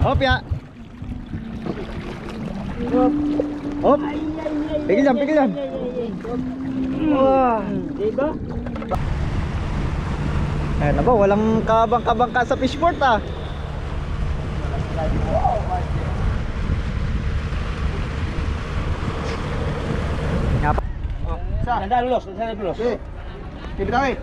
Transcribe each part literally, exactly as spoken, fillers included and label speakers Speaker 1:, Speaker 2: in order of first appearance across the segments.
Speaker 1: Hop ya. Hop. Hop. Pikir jam, pikir jam. Wah, diba? Eh, nabo, walang kabangka-bangka sa fishport ah. Ngapa? Oh, sa, nanda lulos, nanda lulos. Eh. Kibitawi.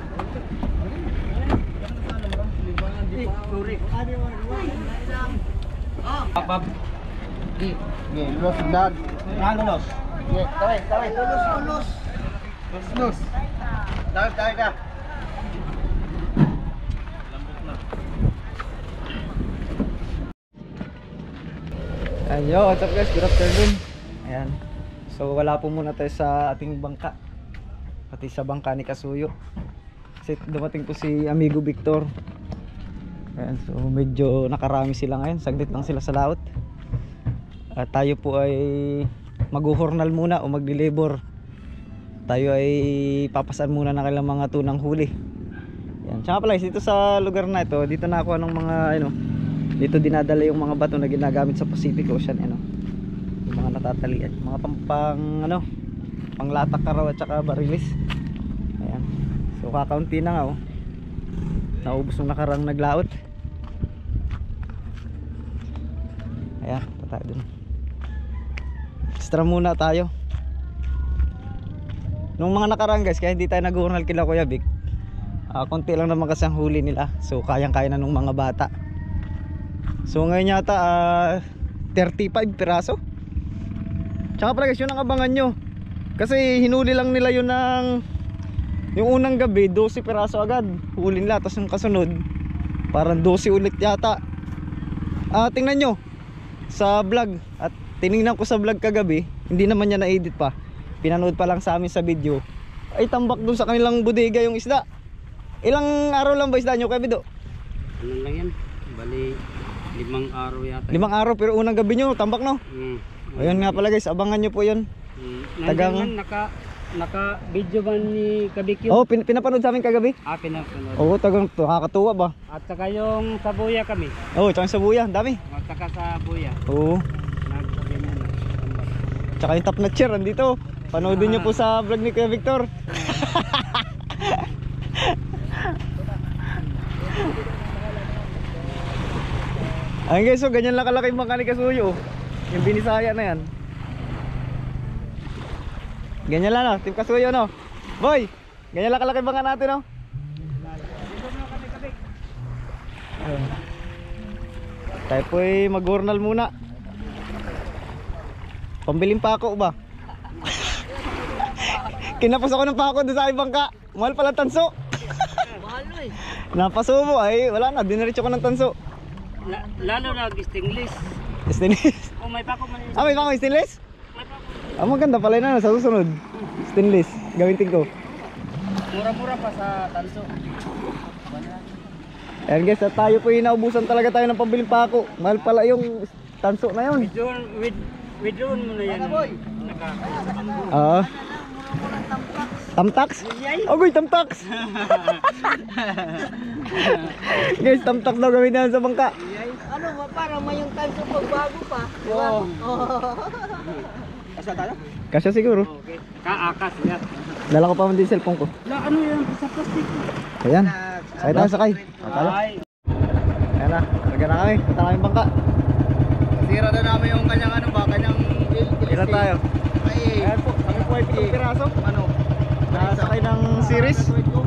Speaker 1: Apa? Di, di, lulos dan. Ah, lulos. Di, tawi, tawi. Lulos, lulos. Lulos, lulos. Tawi, tawi ka. Ayo, what's up guys? Good afternoon. Ayan. So wala po muna tayo sa ating bangka. Pati sa bangka ni Kasuyo. Kasi dumating po si Amigo Victor. Ayan, so medyo nakarami sila ngayon. Saglit lang sila sa laot. At tayo po ay mag-uhornal muna o mag-deliver. Tayo ay papasaan muna ng kailang mga tunang huli. Ayan. Tsaka pala dito sa lugar na ito, dito na ako ng mga ano, dito dinadala yung mga bato na ginagamit sa Pacific Ocean, ano. Yung mga natatalian, mga pampang ano, panglatak karaw at saka barilis. Ayan. So kakaunti na nga oh. Naubos nung nakarang naglaot. Ayan, patay dun. Extra muna tayo. Nung mga nakarang guys, kaya hindi tayo nag-journal kila Kuya Vic. Uh, konti lang naman kasi ang huli nila. So kayang-kaya na nung mga bata. So ngayon yata uh, thirty-five piraso. Tsaka pala guys, yun ang abangan nyo. Kasi hinuli lang nila yun ng yung unang gabi, twelve piraso agad huli nila. Tapos yung kasunod parang twelve ulit yata. uh, Tingnan nyo sa vlog. At tinignan ko sa vlog kagabi, hindi naman niya na-edit pa, pinanood pa lang sa amin sa video. Ay tambak dun sa kanilang bodega yung isda. Ilang araw lang ba isda nyo Kuya Bido?
Speaker 2: Ano lang yan? Bali limang araw yata.
Speaker 1: Limang araw pero unang gabi nyo tambak no? Mm. Ayun nga pala guys, abangan nyo po yun.
Speaker 2: Mm. Tagang naka naka video ba ni Kabikyo?
Speaker 1: Oh, pin pinapanood sa amin kagabi.
Speaker 2: Ah, pinapanood.
Speaker 1: Oo, tagang nakakatuwa ba?
Speaker 2: At saka yung sa buya kami.
Speaker 1: Oo, oh, tsaka sa buya, dami.
Speaker 2: At saka sa buya.
Speaker 1: Oo.
Speaker 2: Nagsabi niya na.
Speaker 1: Tsaka yung top na chair andito. Panoodin nyo po sa vlog ni Kuya Victor. Ayun guys, so ganyan lang kalaki yung bangka ni Kasuyo. Yung binisaya na yan. Ganyan lang no, Team Kasuyo no. Boy, ganyan lang kalaki yung bangka natin no. Ayun. Tayo po ay mag-journal muna. Pambiling pako ba? Kinapos ako ng pako doon sa ibang bangka. Mahal pala tanso.
Speaker 2: Mahal eh.
Speaker 1: Napasubo ay wala na, diniretso ko ng tanso.
Speaker 2: La lalo na stainless.
Speaker 1: Stainless?
Speaker 2: Oh, may pako man.
Speaker 1: Ah, may pako stainless?
Speaker 2: May pako.
Speaker 1: Ah, maganda pala na sa susunod. Stainless, gamitin ko.
Speaker 2: Mura-mura pa sa tanso.
Speaker 1: Ayan guys, at tayo po inaubusan talaga tayo ng pambiling pako. Mahal pala yung tanso na yun.
Speaker 2: Withdrawn, with, withdrawn mo na yan. Naka,
Speaker 1: Ah. Tamtax? Oh, guy, tamtax. Guys, tamtax daw gawin na sa bangka.
Speaker 3: Ano ba, parang may yung tanso pagbago pa. Diba?
Speaker 2: Oo.
Speaker 3: Asa tayo?
Speaker 1: Kasya siguro.
Speaker 2: okay. Kaakas yan.
Speaker 1: Dala ko pa man din cellphone ko.
Speaker 2: La, ano yan? Sa plastic.
Speaker 1: Ayan. Sakay tayo, sakay. Talo.
Speaker 2: Ay.
Speaker 1: Ayan na, talaga na kami. Punta kami bangka.
Speaker 3: Sira na namin yung kanyang ano ba, kanyang
Speaker 1: Ilan tayo?
Speaker 3: Ay,
Speaker 1: Ayan po, kami po ay pitong piraso. Ano? Nasakay ng series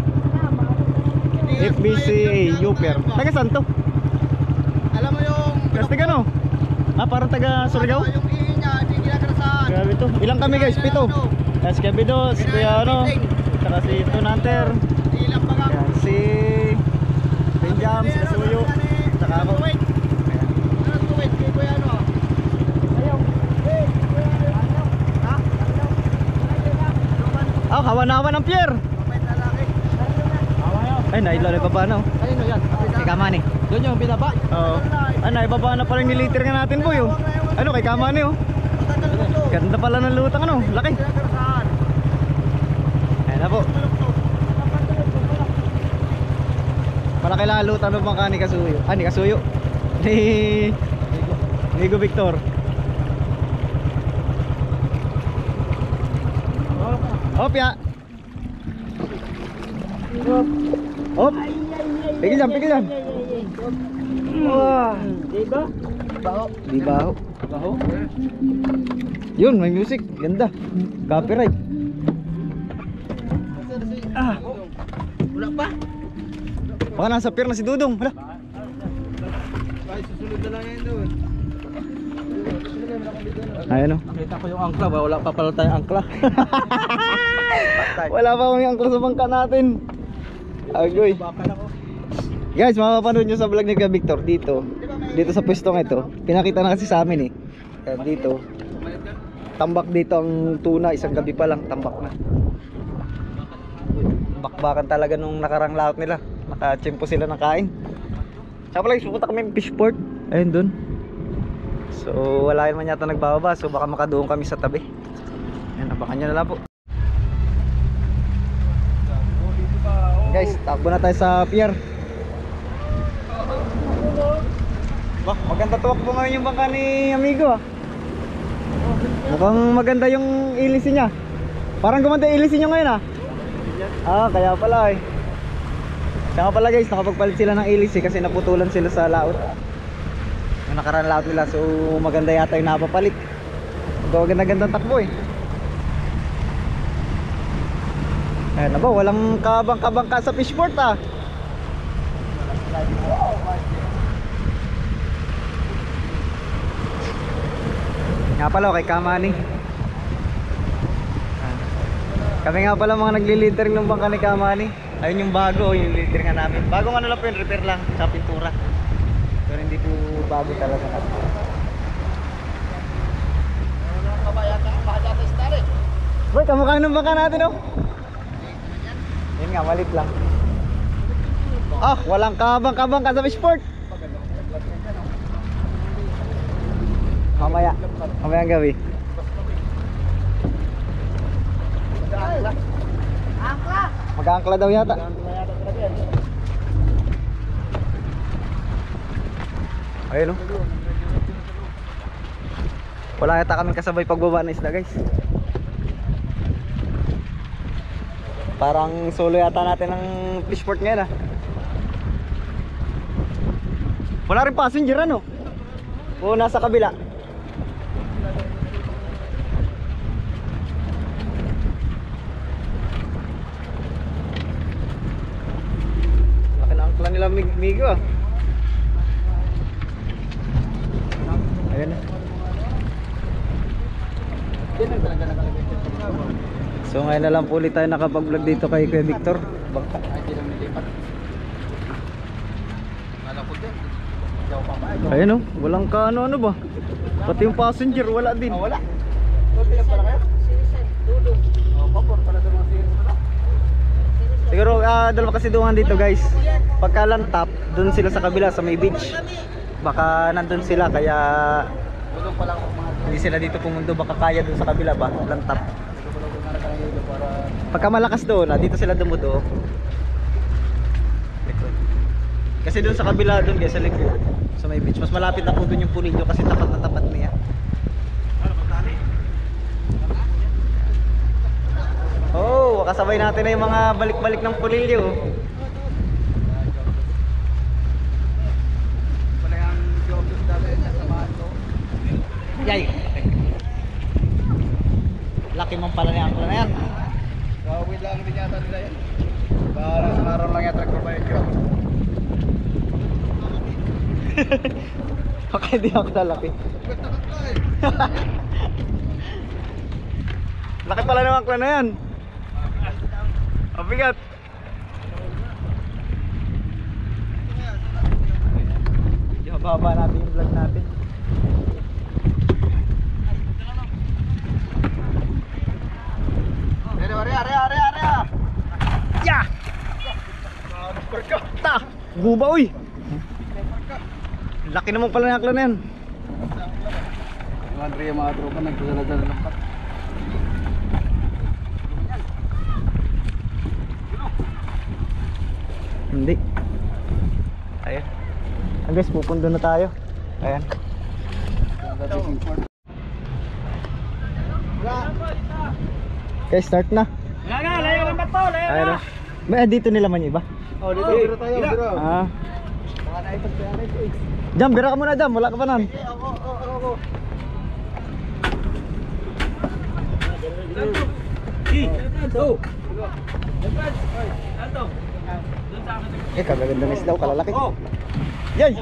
Speaker 1: F B C A Uper. Taga saan to?
Speaker 3: alam mo yung
Speaker 1: Kastiga no? Ah, parang taga Surigao?
Speaker 3: yung ihi niya, hindi ginagarasahan.
Speaker 1: Grabe to. Ilang kami guys? Pito. Yes, Kuya Bido, si Kuya ano, saka si Tun Hunter.
Speaker 3: Ilang baga.
Speaker 1: Ayan, si Benjam, si Kasuyo, saka ako. Ayan.
Speaker 3: Ano tuwid? Kaya ko yan o.
Speaker 1: Ah, kawan-awan ng pier. Ay, nailala pa ba no?
Speaker 3: Kanino yan?
Speaker 1: Kay Kamani.
Speaker 3: Doon yung binaba?
Speaker 1: Oo. Ay, naibaba na pala yung niliter nga natin po yun. Ano, kay Kamani oh. Ganda pala ng lutang ano, laki. Ayan na po. Malaki lang ang lutang ng bangka ni Kasuyo. Ah, ni Kasuyo. Ni Amigo Victor. Hop ya. Hop. Pigil yan, pigil yan. Wah,
Speaker 2: Diba?
Speaker 3: Baho.
Speaker 1: di baho.
Speaker 2: Baho.
Speaker 1: Yun, may music. Ganda. Copyright. Ah,
Speaker 3: Wala pa?
Speaker 1: baka nasa pier na si Dudong. Wala.
Speaker 3: Ay, susunod na lang yan doon.
Speaker 1: Ayan o.
Speaker 3: Nakita ko yung angkla ba? Wala pa pala tayong angkla.
Speaker 1: Wala pa kami angkla sa bangka natin. Agoy.
Speaker 3: Baka na ko.
Speaker 1: Guys, mapapanood nyo sa vlog ni Kuya Victor dito. Dito sa pwestong ito. Pinakita na kasi sa amin eh. Kaya dito. Tambak dito ang tuna. Isang gabi pa lang. Tambak na. Bakbakan talaga nung nakarang laot nila. Nakachimpo sila ng kain. Saka pala guys, pupunta kami ng fishport. Ayun dun. So wala naman yata nagbababa. So baka makadoon kami sa tabi. Ayan, abangan nyo na lang po. Guys, takbo na tayo sa pier. Bah, maganda tuwak po ngayon yung bangka ni amigo ah. Mukhang maganda yung ilisin niya. Parang gumanda yung ilisin niya ngayon ah. Ah, kaya pala eh. Kaya pala guys, nakapagpalit sila ng ilis eh, kasi naputulan sila sa laot. Yung nakaraan laot nila, so maganda yata yung napapalit. Ganda-ganda takbo eh. Ayan na ba, walang kabangka-bangka sa fishport ah. Nga pala, kay Kamani. Kami nga pala mga nagli-littering ng bangka ni Kamani. Ayun yung bago, yung littering nga namin. Bagong ano lang po yun, repair lang sa pintura. Pero hindi po bago talaga. Boy, kamukha ng bangka natin oh. Yun nga, malit lang. Ah, walang kabang-kabangka sa fishport. Mamaya, mamaya ang gabi.
Speaker 3: Angkla!
Speaker 1: Mag-aangkla daw yata. Ayun o. Wala yata kaming kasabay pagbaba ng isda guys. Parang solo yata natin ng fishport ngayon ah. Wala rin passenger ano? O nasa kabila? Laki na angkla nila mig migo ah. Ayan na. So ngayon na lang po ulit tayo nakapag-vlog dito kay Kuya Victor. Bangka. Ayan o, walang ka ano ano ba? Pati yung passenger wala din.
Speaker 3: Wala. Pila pala kayo? Sinisan, dudong. Oh, papor pala doon mga sinisan.
Speaker 1: Siguro uh, dalawa kasi duungan dito guys. Pagka lantap, doon sila sa kabila sa may beach. Baka nandun sila kaya
Speaker 3: Dudong pala ako mga
Speaker 1: hindi sila dito pumundo, baka kaya doon sa kabila ba, lantap. Pagka malakas doon, ah, dito sila dumudo. Likod. Kasi doon sa kabila doon guys, sa likod, sa may beach, mas malapit na po doon yung punilyo kasi tapat na tapat niya. Oh, kasabay natin na yung mga balik-balik ng punilyo.
Speaker 3: Wala yung job doon dati. Samahan ko.
Speaker 1: Yay! Laki mong pala niya angkla na yan.
Speaker 3: Gawin lang din yata nila yan. Para sa araw lang yata nagpapayin ko.
Speaker 1: Baka hindi ako lalaki. Laki pala ng angkla na yan. Ang bigat. Ibaba natin yung vlog natin.
Speaker 3: Are, are, are, are, are.
Speaker 1: Yeah! Ta! Guba uy! Laki naman pala ng angkla na yan.
Speaker 3: Mga Andre, yung mga tropa nagdadala ng pat.
Speaker 1: Hindi. Ayan. Ah, guys, pupundo na tayo. Ayan. Okay, start na.
Speaker 2: Wala na, layo ng bato, layo
Speaker 1: Ayun.
Speaker 2: na.
Speaker 1: May dito nila man iba.
Speaker 3: Oh, dito biro tayo, biro.
Speaker 1: Ah.
Speaker 3: Baka naipag kaya na ito eh.
Speaker 1: Jam, bira ka muna Jam, wala ka pa nan.
Speaker 3: Eh, ako, ako, ako, ako.
Speaker 1: Eh, kagaganda ng isdaw, kalalaki. Yay!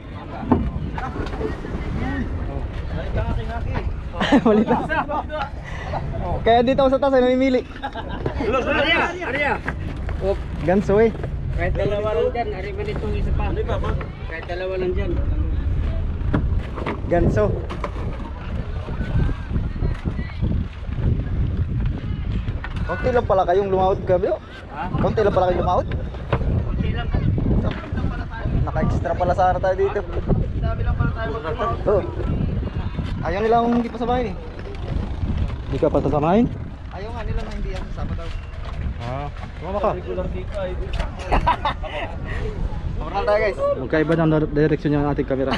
Speaker 1: Mali na. Kaya dito ako sa taas ay namimili.
Speaker 2: Arya, Arya. Oh,
Speaker 1: Ganso eh.
Speaker 2: kahit dalawa lang dyan, ari man itong isa pa. Kahit dalawa lang dyan.
Speaker 1: Ganso. Konti lang pala kayong lumawot gabi oh.
Speaker 2: Ha?
Speaker 1: Konti lang pala kayong lumawot.
Speaker 2: Kunti lang.
Speaker 1: Naka-extra pala sana tayo dito.
Speaker 3: Dami lang para tayo mag-umawag.
Speaker 1: Oh. Ayaw nilang hindi pa samahin eh. Hindi ka pa sasamahin?
Speaker 3: Ayaw nga nila na hindi yan, sama daw.
Speaker 1: Ah, sumama ka.
Speaker 3: Sumama tayo guys.
Speaker 1: Magkaiba ng direksyon ng ating kamera.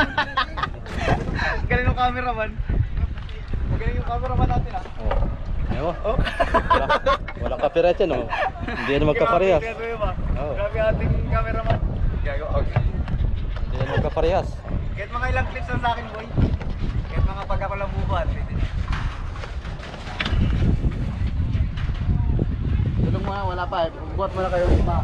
Speaker 3: Galing yung cameraman. Magaling yung cameraman natin ah.
Speaker 1: Ayaw. Oh. Wala, wala copyright yan oh. Hindi yan magkaparehas.
Speaker 3: Grabe ba?
Speaker 1: Oo.
Speaker 3: Grabe ating cameraman. Gago.
Speaker 1: Hindi yan magkaparehas.
Speaker 3: Kahit mga ilang clips lang sa akin boy. Kahit mga pag ako lang bubuhat. Tulong mo na, wala pa eh. Buhat mo na kayo lima.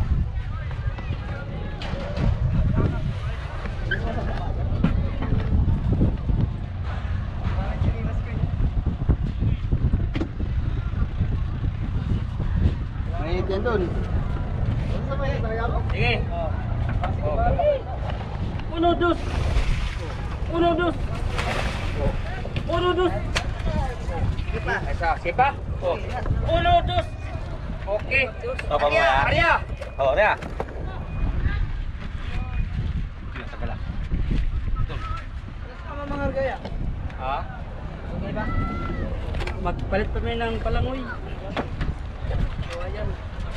Speaker 3: Mainit yan dun. Ano sa mainit? Talaga ako?
Speaker 2: Sige. Uno, dos. Uno, dos. Uno, dos. Sige pa. Isa, sige pa. Oh. Uno, dos. Okay. Arya, Arya.
Speaker 1: Oh, Arya.
Speaker 3: Tama mga gaya.
Speaker 2: Ha? Okay ba? Magpalit kami ng palangoy. So, ayan.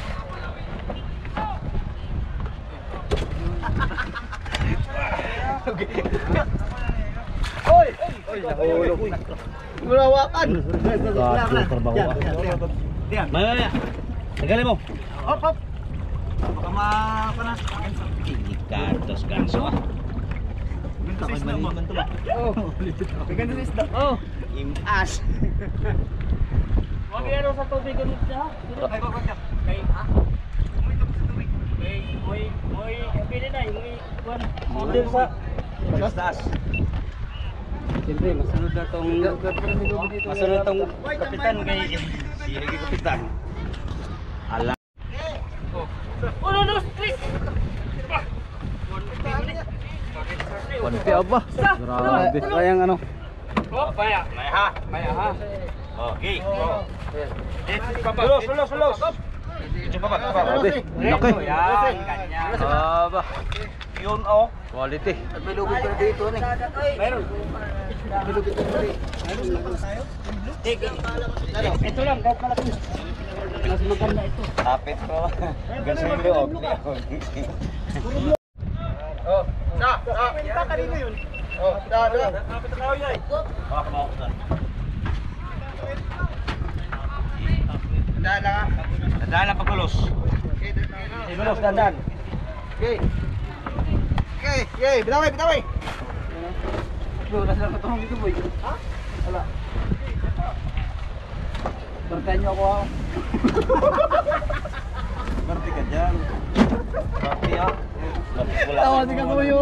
Speaker 3: Oy! Oy, nahulog. Mulawakan.
Speaker 1: trabaho.
Speaker 3: Diyan.
Speaker 1: Maya, tagalin mo.
Speaker 3: Hop, hop. Baka ma... na.
Speaker 1: Hindi kantos ganso ah.
Speaker 3: Ganito sa isda mo. Oh. Ganito sa isda. Oh.
Speaker 1: Imas.
Speaker 2: Huwag yan sa tubig ganun siya.
Speaker 3: Ay, wag, wag.
Speaker 2: Kay, ha?
Speaker 3: May tubig sa tubig.
Speaker 2: Kay, moy, moy, pili na, moy, kuwan. Order sa...
Speaker 3: Taas.
Speaker 2: Siyempre, masunod na tong... Masunod tong kapitan kay...
Speaker 1: Sige kapitan. Ala.
Speaker 2: Uno, dos, tres!
Speaker 1: Panti apa? Grabe. Sayang ano.
Speaker 2: Oh, paya. Maya ha. Maya ha.
Speaker 1: Okay.
Speaker 2: Sulos, sulos, sulos.
Speaker 1: Grabe. Laki.
Speaker 2: Yan, ganyan.
Speaker 1: Aba. Yun oh. Quality.
Speaker 3: May lubid pa dito eh.
Speaker 2: Meron.
Speaker 3: May lubid pa dito.
Speaker 2: Sige. Ito lang, kahit malaki. Mas maganda ito.
Speaker 1: Tapit ko. Ganso yung loob.
Speaker 3: Oh, sa, sa. Kita kanina yun. Oh, da, da.
Speaker 2: Kapit na kayo, yay.
Speaker 1: Baka maukutan.
Speaker 3: Da, da.
Speaker 1: Tandaan lang pagkulos.
Speaker 3: Okay,
Speaker 1: Pagkulos, tandaan.
Speaker 3: Okay. Okay, okay, bitaway, bitaway.
Speaker 2: Bro, nasa lang katulong dito, boy.
Speaker 3: Ha? Wala.
Speaker 2: Bertahan niyo ako, ha?
Speaker 1: Berarti ka dyan. Berarti ah.
Speaker 3: Tawa si Kasuyo.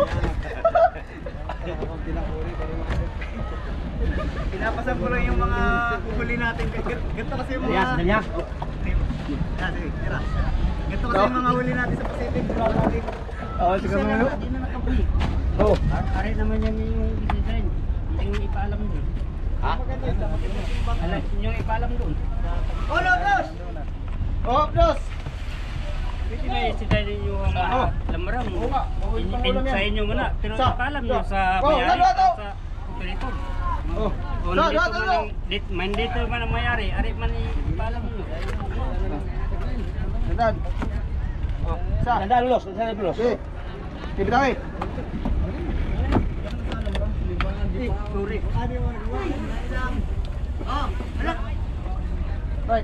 Speaker 3: Pinapasan ko lang yung mga huli natin. Ganito kasi yung mga...
Speaker 2: Danya.
Speaker 3: Ah, sige, tira. Ganito kasi yung mga huli natin sa Pacific. Oo, si Kasuyo.
Speaker 2: Hindi na nakapuli.
Speaker 1: Oh.
Speaker 2: Aray naman yan yung design. Yung ipaalam doon.
Speaker 1: Ha?
Speaker 2: Alam, yung ipaalam doon.
Speaker 3: Oh, no, dos! Oh, dos!
Speaker 2: Sinay ninyo ang mga lamaram. Sa inyo muna. Pero
Speaker 3: Sa-
Speaker 2: ipaalam nyo sa
Speaker 3: Oh,
Speaker 2: mayari.
Speaker 3: dalawa to.
Speaker 2: Sa operator.
Speaker 3: Oh,
Speaker 2: Kung
Speaker 3: sa,
Speaker 2: dito
Speaker 3: sa,
Speaker 2: man
Speaker 3: sa,
Speaker 2: ang, dit, man dito man ang mayari, ari man ipaalam nyo.
Speaker 3: Dandan. Oh, sa.
Speaker 2: Tandaan lulos, tandaan lulos.
Speaker 3: Okay. Okay, bitaway.
Speaker 2: Sorry.
Speaker 3: Ano mo nagawa? Oh, hala. Right.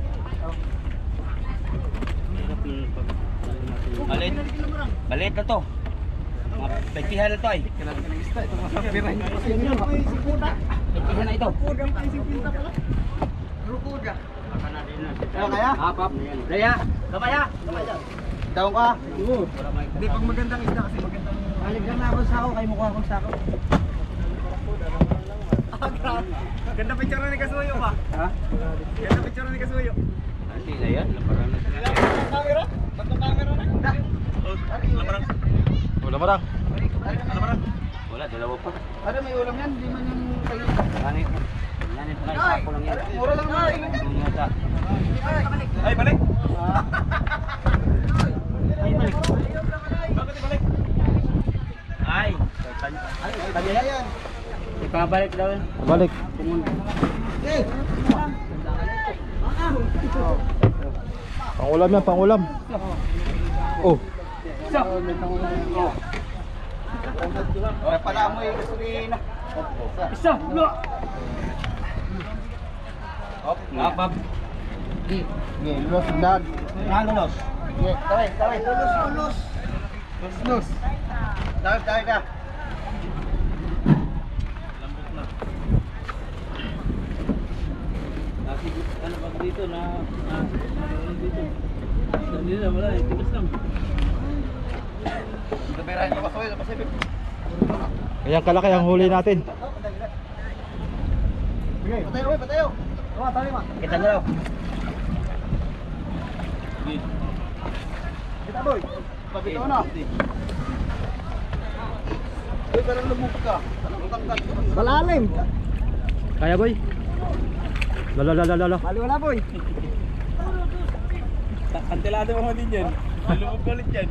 Speaker 2: Balit. Balit na to. Mga pagpihan na to ay.
Speaker 3: Kailangan ka ng ista. Ito masapira niyo kasi yun. May sipuda.
Speaker 2: Pagpihan na ito.
Speaker 3: Rukuda pa yung sipinta pala. Rukuda.
Speaker 2: Baka na din na.
Speaker 3: Kaya kaya?
Speaker 2: Hapap. Daya. Kamaya.
Speaker 3: Daw ka? Oo. Hindi, pag magandang isda kasi magandang...
Speaker 2: Balik lang na ako sa ako. Kayo mukha akong sako.
Speaker 3: Ah, grabe. Ganda picture ni Kasuyo pa.
Speaker 2: Ha?
Speaker 3: Ganda picture ni Kasuyo.
Speaker 2: Hindi na yan. Laparan na sila.
Speaker 3: Camera? Tatlong camera na. Da. Lamarang.
Speaker 1: Wala marang.
Speaker 3: Lamarang.
Speaker 2: Wala. Dalawa pa.
Speaker 3: Ano may ulam yan? Di man yung kayo.
Speaker 2: Ganit. Ganit na. Sako lang yan.
Speaker 3: Mura lang na.
Speaker 2: Mga sa.
Speaker 3: Ay, balik.
Speaker 2: Ay, balik.
Speaker 3: Bakit balik?
Speaker 2: Ay.
Speaker 3: Kanya yan.
Speaker 2: Ipabalik daw.
Speaker 1: Balik.
Speaker 3: Eh.
Speaker 1: Pangulam yan, pangulam. Oh.
Speaker 3: Ay, pala mo yung gasolina.
Speaker 2: Isa. Hop. Hapap.
Speaker 3: Sige, lulos dad.
Speaker 2: Nalulos.
Speaker 3: Sige, taway, taway. Lulos, lulos. Lulos, lulos. Taway, taway ka.
Speaker 2: Kasi ano ba dito na ano dito. Hindi na wala, tigas lang.
Speaker 3: Kapirahin mo kasoy sa Pacific.
Speaker 1: Kayang kalaki ang huli natin.
Speaker 3: Sige, patayo, oy, patayo. Tama, tali ma.
Speaker 2: Kita nyo daw.
Speaker 3: Kita boy. Pabito na. Uy, parang lumubog ka. Ang tangkad. Malalim.
Speaker 1: Kaya boy. Lala lala lala.
Speaker 3: Mali wala boy.
Speaker 2: Kantilado mo din yan. Malumog ulit yan.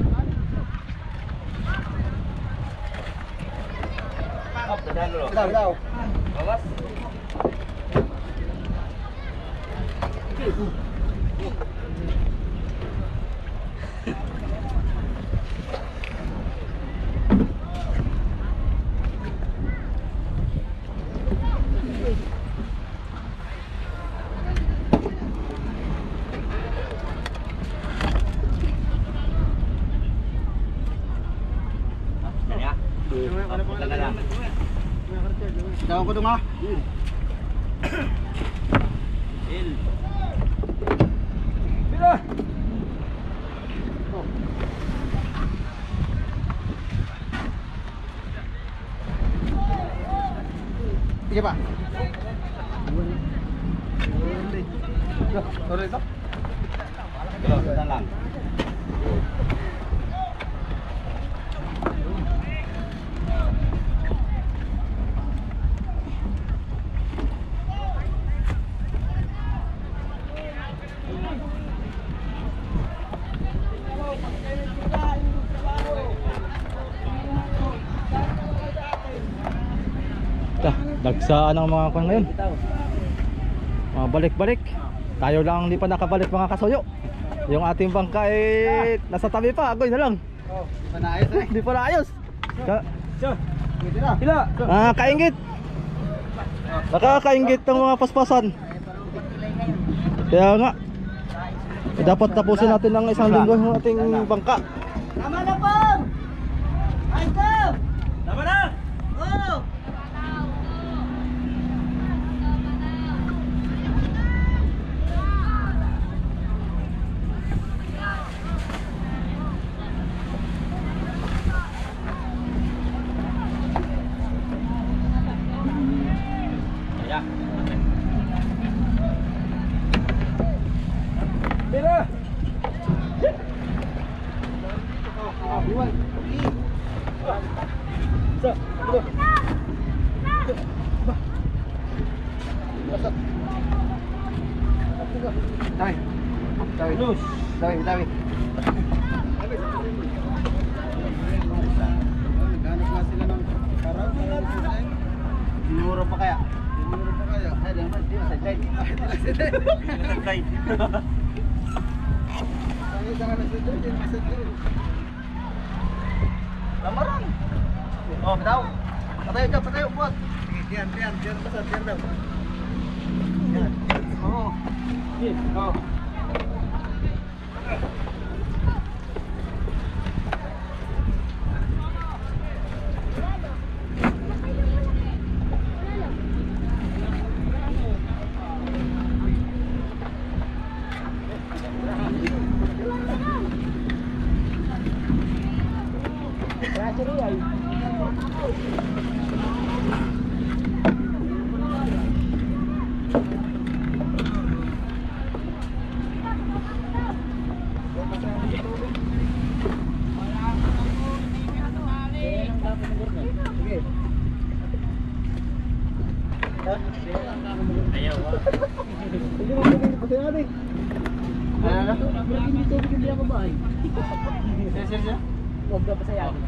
Speaker 2: Hop, dadaan lo.
Speaker 3: Bitaw, bitaw.
Speaker 2: Bawas. Ya.
Speaker 3: Bitaw ko dong ha.
Speaker 2: Il.
Speaker 3: Bira. Sige pa. Sorry ito.
Speaker 2: Yo, dadaan lang.
Speaker 1: Ta, dagsaan ang mga kwan ngayon. Mga balik-balik. Tayo lang hindi pa nakabalik mga kasuyo. Yung ating bangka eh nasa tabi pa, agoy na lang.
Speaker 3: Oh, manayos eh.
Speaker 1: Hindi pa naayos. Ka
Speaker 3: Pwede na.
Speaker 1: Ila. Ah, kainggit. Nakakainggit ng mga paspasan. Kaya nga. Eh, dapat tapusin natin ng isang linggo yung ating bangka.
Speaker 3: Tama na po! Ay ko!
Speaker 2: Tama na.
Speaker 3: Oh!
Speaker 2: Ya.
Speaker 3: Bira! Iwan. Sa, dito. Basta. Tawi. Tawi. Lus. Tawi, tawi. Naghanap nga sila ng parang
Speaker 2: Sinuro pa kaya?
Speaker 3: Sinuro pa kaya?
Speaker 2: Ay, di naman, di naman, sideline. Sideline.
Speaker 3: Ang isa ka na sa doon, din sa doon.
Speaker 2: Lamaran. Oh, bitaw.
Speaker 3: Patayo ka, patayo, buat. Sige, diyan, diyan, diyan, basta, diyan daw. Yan. Oo. Oo.
Speaker 2: Ayaw.
Speaker 3: Hindi mo pwede pati natin. Ano na? Hindi tubig hindi ako ba? Sir, sir, sir. Huwag ka pa sa yan.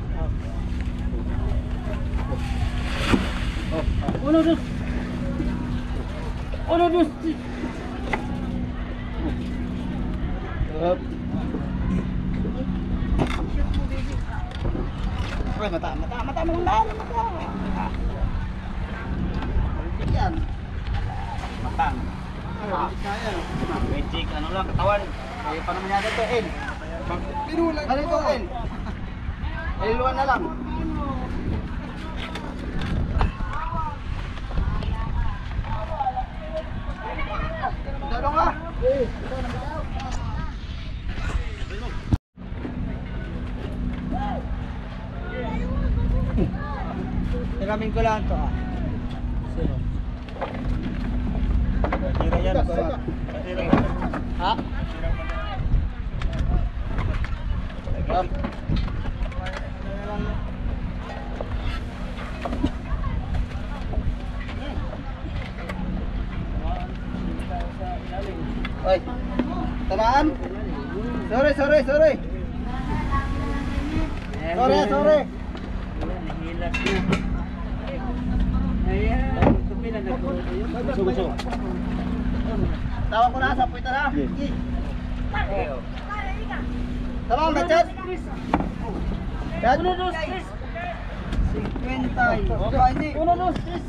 Speaker 2: Uno, dos. Uno, dos.
Speaker 3: Up. Ay, mata, mata, mata mo lang dahil, mata. Yan.
Speaker 2: Matang.
Speaker 3: Ah, kaya.
Speaker 2: Magic, ano lang, katawan.
Speaker 3: Kaya pa naman yata ito, El. Pinulan ko. Ano ito, El? Eliluan na lang. Dalo ka. Eh, ito na ba? Tiramin ko lang ito ah. Sino?
Speaker 2: Tira yan.
Speaker 3: Ha? Teka. Oy. Tamaan. Sorry, sorry, sorry. Sorry, sorry.
Speaker 2: Hilas na. Ayan, tupi na nagkulot yun.
Speaker 3: Gusto, gusto. Tawag ko na, sapoy ta na. Sige. Tawag ka, Chad. Chad.
Speaker 2: Uno, dos, tres.
Speaker 3: cincuenta. Okay, hindi.
Speaker 2: Uno, dos, tres.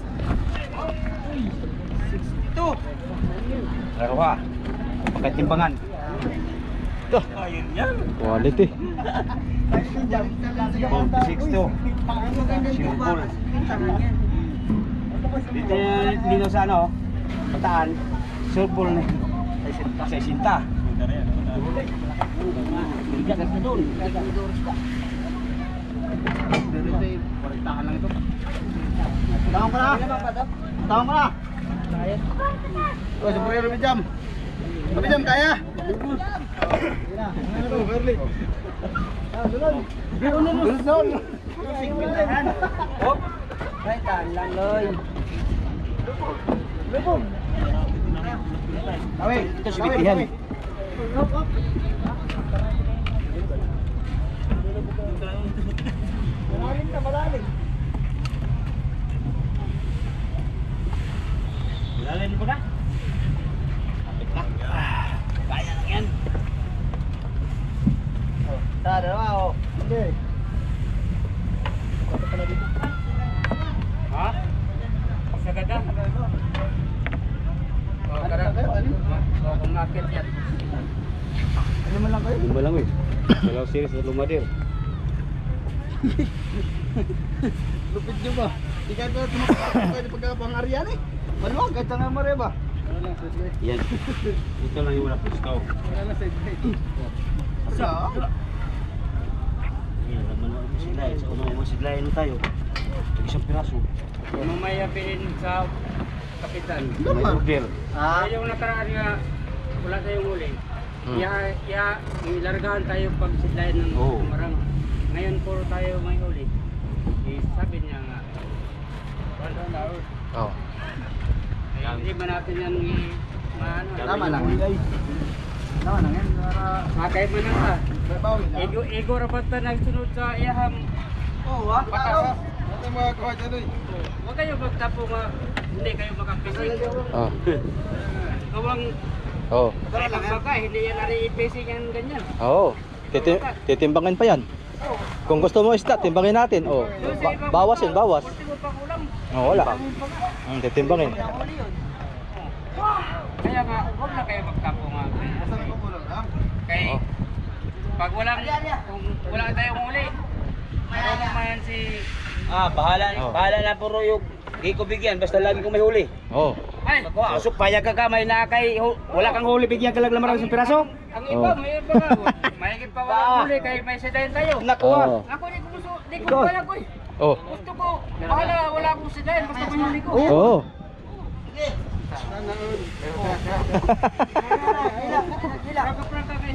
Speaker 3: sixty-two.
Speaker 2: Laro ka. Pagkatimbangan.
Speaker 1: Ito.
Speaker 2: Ayun yan.
Speaker 1: Quality.
Speaker 2: sixty-two. Sinupol. Dito dito sa ano, Bataan, Surbol na. Sa Isinta. Bigat na doon.
Speaker 3: Tahan lang ito. Tawag ko na. Tawag ko na. Oh, super Ruby Jam. Ruby Jam kaya. Ito, Berli. Ah, dulon. Dulon. Dulon. Oh. Right lang, loy. Lubog. Awe,
Speaker 2: Ito si Bitihan.
Speaker 3: Malalim na, malalim.
Speaker 2: Lalim ko na. Kapit na. Kaya lang yan.
Speaker 3: Oh, ta, dalawa, oh. Hindi. Ito pala dito.
Speaker 2: Ha? Sa ganda. Oh,
Speaker 3: Ano
Speaker 2: karang.
Speaker 3: lang kayo? Ano?
Speaker 2: Oh, kung makit yan.
Speaker 3: Ano man lang kayo?
Speaker 1: Lumba lang eh. Dalaw series na lumadir.
Speaker 3: Lupit nyo ba? Di ka ito tumakot kayo pagkapang Arian eh. Maluwag, kahit nga mare ba? Wala lang, side
Speaker 2: Yan. Ito lang yung wala pusto.
Speaker 3: Wala lang, side Asa?
Speaker 2: Yan, naman mo sidlay. Sa unang mo sidlay na tayo. Isang piraso. Mamaya bilhin sa kapitan.
Speaker 3: May
Speaker 2: order.
Speaker 3: Ah,
Speaker 2: yung nakaraan nga, wala tayong huli.
Speaker 1: Hmm.
Speaker 2: Kaya, kaya ilargaan tayo pag sidlayan ng
Speaker 1: Oo.
Speaker 2: marang. Ngayon puro tayo may huli. Eh, sabi niya nga, one hour.
Speaker 1: Oh.
Speaker 2: Eh, hindi ba natin yan i- maano?
Speaker 3: tama lang. Tama lang yan. Para
Speaker 2: Makay mo na ka.
Speaker 3: babawi lang.
Speaker 2: Ego, ego rapat na nagsunod sa iyaham.
Speaker 3: Oo, ha? Patas. Ano mga kuha dyan eh?
Speaker 2: Huwag kayo magtapo nga, hindi kayo makapising.
Speaker 1: Oh.
Speaker 2: Kawang
Speaker 1: Oh.
Speaker 2: kaya lang baka, hindi yan nari i-pacing yan ganyan.
Speaker 1: Oo. Titi titimbangan pa yan. Kung gusto mo isda, timbangin natin. Oh, ba bawas yun, bawas. Oh, wala. Hmm, titimbangin.
Speaker 2: Kaya nga, huwag na kayo magtapo nga. Kay, pag walang, kung wala tayong huli, meron naman si... Ah, bahala,
Speaker 1: Oh.
Speaker 2: bahala na puro yung di ko bigyan, basta lagi kong may huli.
Speaker 1: Oh.
Speaker 2: Ay, ako, asok, payag ka ka, may na kay, hu- wala kang huli, bigyan ka lang ng maraming piraso. Ang iba,
Speaker 1: Oh.
Speaker 2: may iba nga, mayigit pa walang huli, kay may sedayan tayo.
Speaker 1: Nakuha.
Speaker 2: Ako, di ko gusto, di ko
Speaker 1: Ikaw.
Speaker 2: payag ko eh.
Speaker 1: Oh.
Speaker 2: Gusto ko, bahala, wala akong sedayan, basta may huli ko.
Speaker 1: Oh.
Speaker 2: Prangka-prangka guys,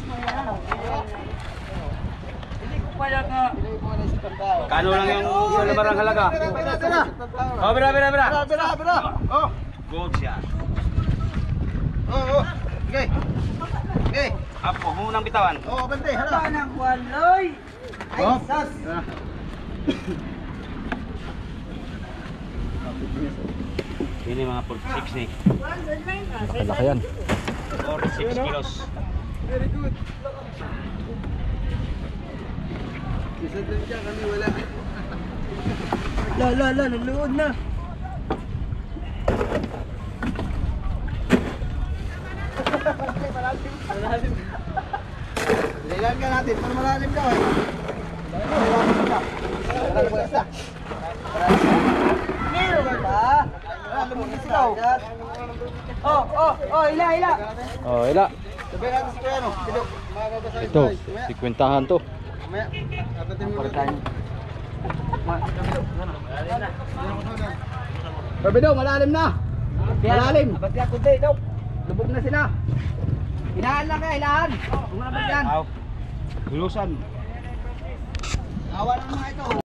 Speaker 2: hindi ko payag nga. Kano lang yung sa lamarang halaga? Oh, bira, bira, bira.
Speaker 3: Bira, bira. Oh.
Speaker 2: Good siya.
Speaker 3: Oh, oh. Okay. Okay.
Speaker 2: Apo, munang bitawan.
Speaker 3: Oh, bante, hala.
Speaker 2: Nang waloy.
Speaker 3: Oh. Sas.
Speaker 2: Ini mga forty-six ni.
Speaker 1: Laki yan.
Speaker 2: forty-six kilos.
Speaker 3: Very good. Isa din siya kami wala. La la la, naluod na. Malalim. Malalim. Lilan ka natin, para malalim daw eh. Malalim ka. Malalim mo isa. Meron ba? Malalim mo ikaw. Oh, oh, oh, ila, ila.
Speaker 1: Oh, ila.
Speaker 3: Sabihin natin si Kuya, no? Bilog. Makakabasa
Speaker 1: Ito, sikwentahan to.
Speaker 3: Mamaya, apatin mo ulit. Barbedo, malalim na. Malalim.
Speaker 2: Abati ako day daw.
Speaker 3: Lubog na sila. Inahan lang kaya, inahan. Kung ano ba yan?
Speaker 2: Aw. Lulusan.
Speaker 3: Awa ng mga ito.